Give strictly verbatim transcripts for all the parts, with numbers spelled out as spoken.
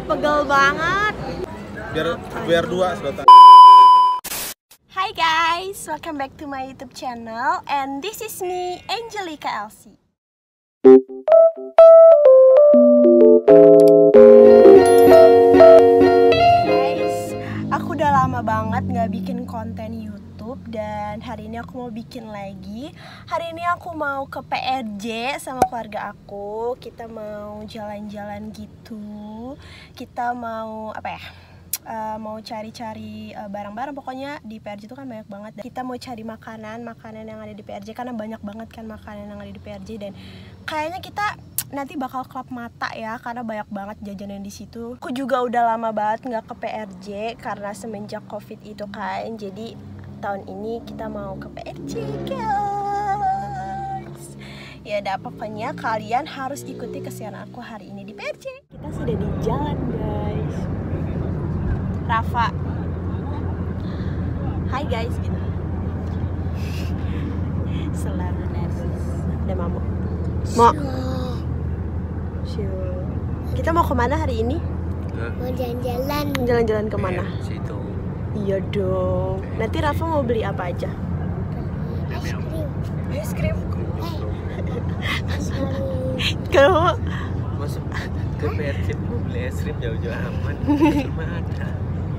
pegel banget. Biar biar dua sedotan. Hi guys, welcome back to my YouTube channel, and this is me, Angelica Elsie. Guys, aku udah lama banget nggak bikin konten YouTube, dan hari ini aku mau bikin lagi. Hari ini aku mau ke P R J sama keluarga aku. Kita mau jalan-jalan gitu. Kita mau apa ya? Uh, mau cari-cari uh, barang-barang, pokoknya di P R J itu kan banyak banget. Kita mau cari makanan, makanan yang ada di P R J karena banyak banget kan makanan yang ada di P R J, dan kayaknya kita nanti bakal kelap mata ya karena banyak banget jajanan di situ. Aku juga udah lama banget nggak ke P R J karena semenjak COVID itu kan. Jadi tahun ini kita mau ke P R J guys. Ya udah, pokoknya kalian harus ikuti kesianan aku hari ini di P R J. Kita sudah di jalan guys. Rafa, hai guys gitu. Selalu nervous. Ada Mamo. Mo. Sure. Kita mau kemana hari ini? Mau jalan-jalan. Jalan-jalan kemana? Eh, situ. Iya dong. Nanti Rafa mau beli apa aja? Es krim. Es krim. Eh, Kalau Masuk ke P R J mau beli es krim jauh-jauh aman. Cuma ada.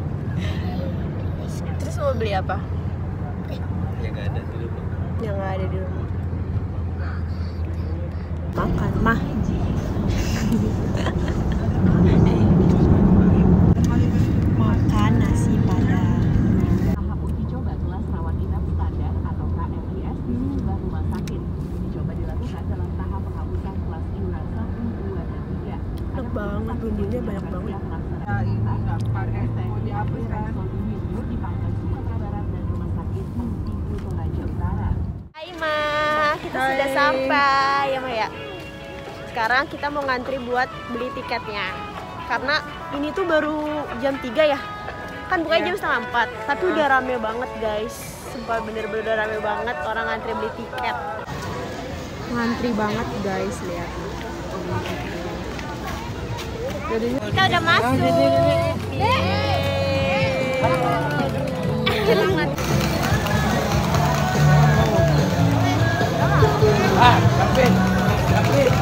terus mau beli apa? Ya nggak ada di rumah. Yang nggak ada di rumah. Makan, mah. Makan nasi padang. Tahap uji coba kelas rawat inap standar atau K M I S di sejumlah rumah sakit. Uji coba dilakukan dalam tahap penghapusan kelas iuran satu, dua, dan tiga. Enak banget, bumbunya banyak banget. Ya ini nggak pakai mau dihapus kan? Di Pangkal Sumatera Barat dan Rumah Sakit Ibu Toraja Utara. Hai Ma, kita sudah sampai ya Ma ya. Sekarang kita mau ngantri buat beli tiketnya. Karena ini tuh baru jam tiga ya. Kan bukanya jam setengah empat. Tapi udah rame banget guys. Sumpah bener-bener rame banget orang ngantri beli tiket. Ngantri banget guys, lihat. Kita udah masuk. Ah, David. David.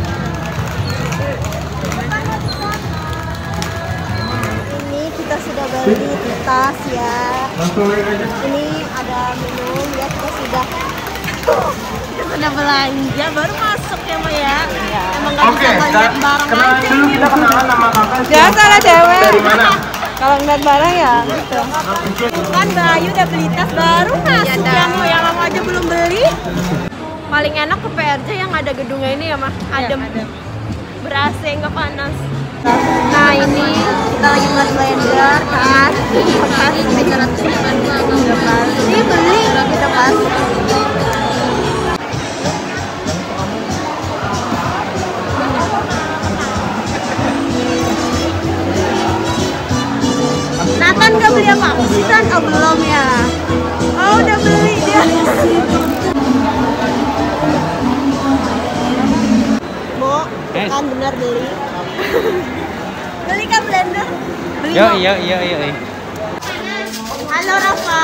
Ini kita sudah beli tas ya. Ini ada minum ya, kita sudah kita sudah belanja, baru masuk ya Ma ya. Emang nggak bisa ngeliat barang aja. Dulu kita kenalan sama kakak. Biasa lah cewek. Dari mana? Kalau ngeliat barang ya gitu. Kan Bayu udah beli tas baru masuk ya Ma, yang lama aja belum beli. Paling enak ke P R J yang ada gedungnya ini ya Ma, adem. Ber A C nggak panas. Nah ini kita lagi buat blender kan, pas tiga ratus delapan puluh pas. Ini beli kita pas. Nathan nggak beli apa-apa sih Tan? Oh belum ya. Oh udah beli dia. Mo, kan benar beli. Beli kan blender? Beli Yo, Mo? iya, iya, iya. Halo Rafa.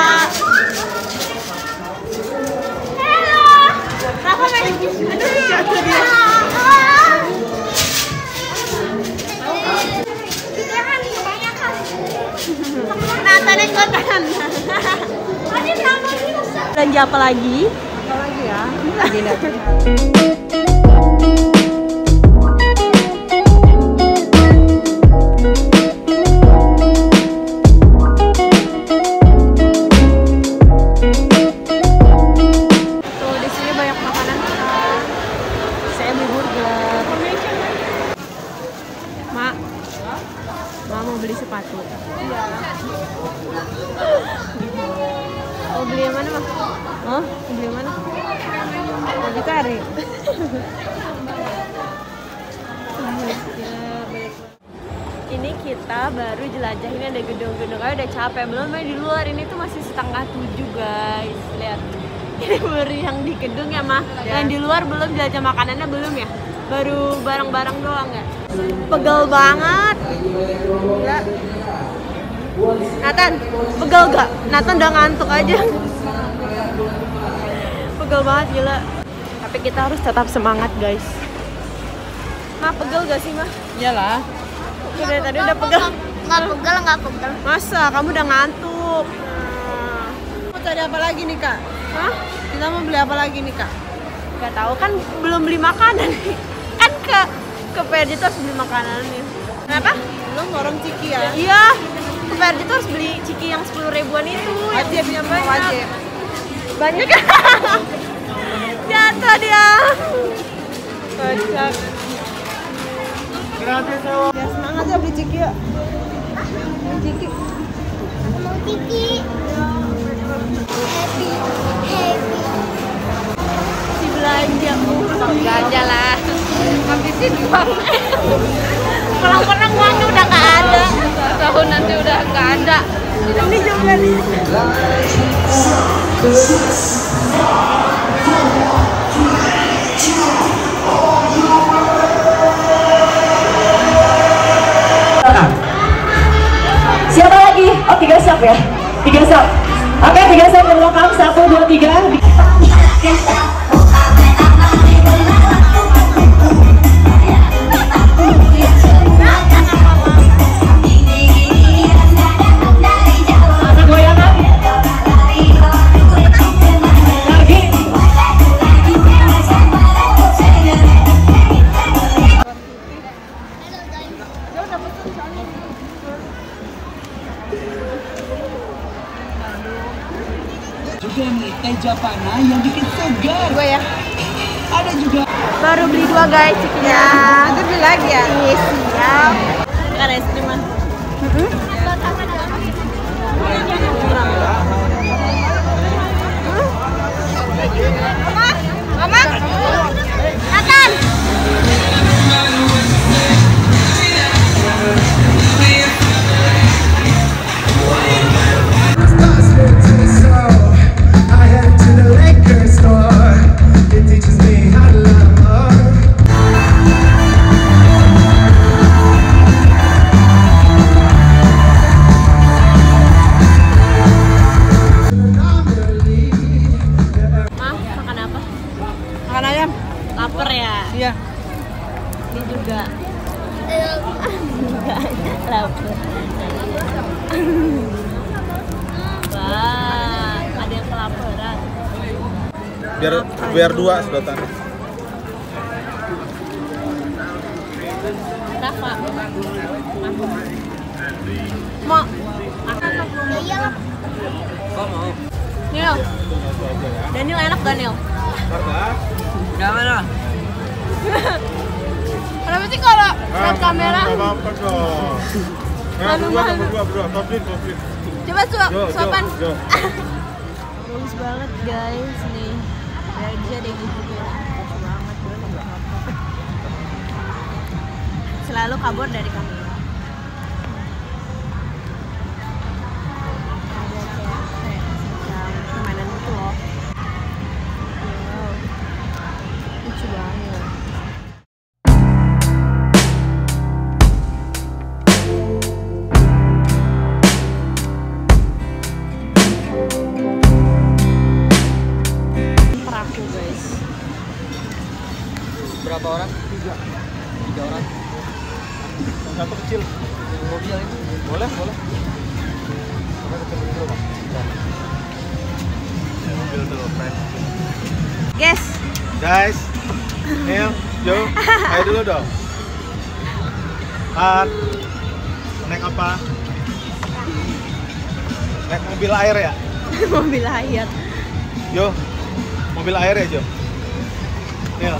Halo. Rafa main. Aduh jatuh dia. Nathan ikutan. Belanja apa lagi? Apa lagi ya? Ini lagi lagi. Tuh di sini banyak makanan kan. Saya beli burger. Mak, Mak mau beli sepatu. Iya. Mau beli yang mana Mak? Oh, mau beli yang mana? Mau dicari. Ini kita baru jelajahin ada gedung-gedung, udah capek belum main di luar. Ini tuh masih setengah tujuh guys, lihat. Ini baru yang di gedung ya Mah, yang di luar belum, jelajah makanannya belum ya? Baru bareng-bareng doang ya. Pegel banget. Gila. Nathan, pegel gak? Nathan udah ngantuk aja. Pegel banget gila. Tapi kita harus tetap semangat guys. Ma, pegel gak sih, Ma? Iyalah. Udah tadi udah pegel. Nggak pegel, nggak pegel. Masa? Kamu udah ngantuk. Nah. Mau cari apa lagi nih kak? Hah? Kita mau beli apa lagi nih kak? Gak tahu kan belum beli makanan. Kan ke ke P R J tuh harus beli makanan nih. Kenapa? Belum orang ciki ya? Iya. Ke P R J tuh harus beli ciki yang sepuluh ribuan itu. Wajib, yang banyak. wajib. Banyak kan? Jatuh dia. Kocak. Ya semangat ya beli ciki yuk. Beli ciki. Mau Kiki. Happy, happy. Si belanja mulu. Belanja lah. Habisin uang. Pulang-pulang uangnya udah gak ada. Tahun nanti udah nggak ada. Ini juga nih. Siapa lagi? Oh, tiga stop ya? Tiga stop. Oke, tiga stop ke belakang. Satu, dua, tiga. Ada goyangan. Lagi. Juga nih teh Japana yang bikin segar. Gue ya. Ada juga. Baru beli dua guys cikinya. Nanti beli lagi ya. Iya, siap. Kan es krim mah. Mama, Nathan. I head to the liquor store. It teaches me how to love. Mah, makan apa? Makan ayam. Laper ya? Iya. Ini juga. Laper. Wah, ada yang kelaparan. Biar biar dua sedotan. Rafa. Mau. Iyalah. Kau mau? Nil. Daniel enak gak Nil? Jangan lah. Kenapa sih kalau lihat kamera? Apa-apa dong. Nah, Malu, berdua, malu. berdua, berdua. Topin, topin. Coba suap, Jo, jo, suapan. jo. Bagus banget guys nih. Dari dia ada yang gitu ya. Bagus banget bener. Selalu kabur dari kamera. Ada kayak kayak permainan gitu loh. Wow. Lucu banget. Peraku guys. Berapa orang? Tiga. Tiga orang. Yang satu kecil. Yang mobil itu. Boleh, boleh. Boleh kecil dulu, Bang. Mobil dulu, friend. Guys, Guys, Neil, Jo, ayo dulu dong. Kan, naik apa? Naik mobil air ya? mobil air. Jo, mobil air ya Jo? Neil,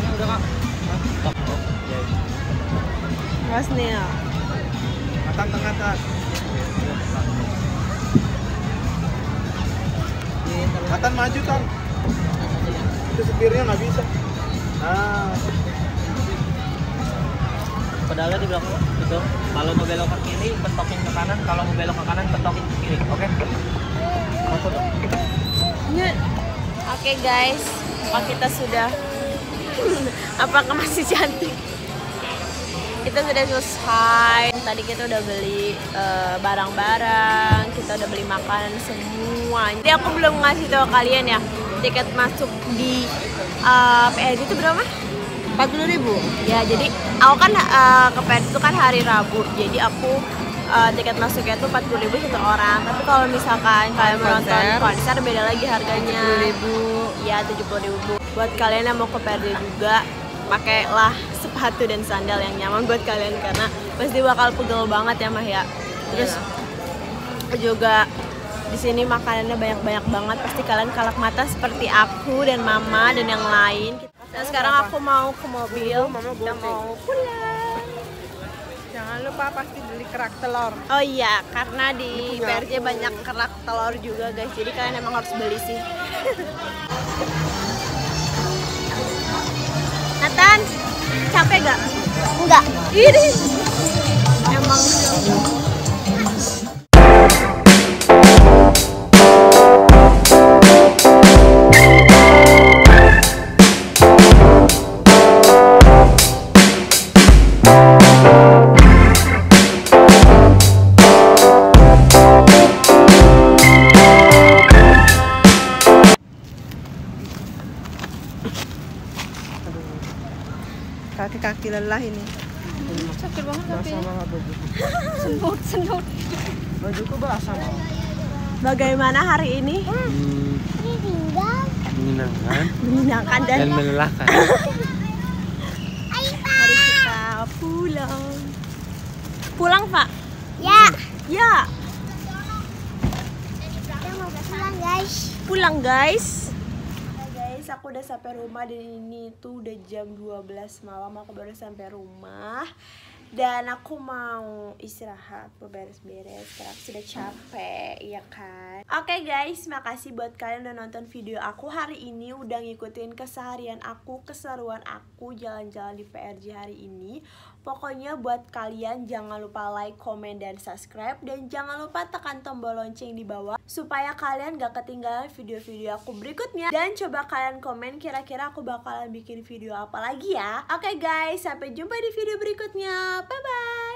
Mas Nil. Nathan tengah Tan. Nathan maju Tan. Itu setirnya nggak bisa. Nah, Pedalnya di belakang itu. Kalau mau belok ke kiri, pentokin ke kanan. Kalau mau belok ke kanan, pentokin ke kiri. Oke? Masuk. Oke guys, oh, kita sudah Apakah masih cantik? Kita sudah selesai. Tadi kita udah beli eh, barang-barang, kita udah beli makanan semua. Jadi aku belum ngasih tahu kalian ya, tiket masuk di uh, P R J itu berapa? empat puluh ribu. Ya, jadi aku kan uh, ke P R J itu kan hari Rabu. Jadi aku uh, tiket masuknya tuh empat puluh ribu satu orang. Tapi kalau misalkan kalian mau nonton konser beda lagi harganya. tujuh puluh ribu. Iya, tujuh puluh ribu. Buat kalian yang mau ke P R J juga, pakailah sepatu dan sandal yang nyaman buat kalian karena pasti bakal pegel banget ya Mah ya. Terus juga di sini makanannya banyak-banyak banget, pasti kalian kalak mata seperti aku dan Mama dan yang lain. Nah sekarang aku mau ke mobil, kita mau pulang. Jangan lupa pasti beli kerak telur. Oh iya, karena di P R J banyak kerak telur juga guys, jadi kalian emang harus beli sih. Nathan, capek gak? Enggak. Ini emang Kaki-kaki lelah ini. Sakit banget tapi. senut, senut. Bajuku basah. Bagaimana hari ini? Hmm, Ini tinggal. menyenangkan Menyenangkan dan, dan melelahkan. Ayo, Pak. hari kita pulang. Pulang, Pak? Ya. Ya, Kita mau pulang, guys. pulang guys. Guys, aku udah sampai rumah dan ini tuh udah jam dua belas malam. Aku baru sampai rumah dan aku mau istirahat, beberes-beres karena aku sudah capek, ya kan. Oke guys, makasih buat kalian udah nonton video aku hari ini, udah ngikutin keseharian aku, keseruan aku jalan-jalan di P R J hari ini. Pokoknya buat kalian jangan lupa like, komen, dan subscribe, dan jangan lupa tekan tombol lonceng di bawah supaya kalian gak ketinggalan video-video aku berikutnya. Dan coba kalian komen kira-kira aku bakalan bikin video apa lagi ya. Oke guys, sampai jumpa di video berikutnya. Bye bye.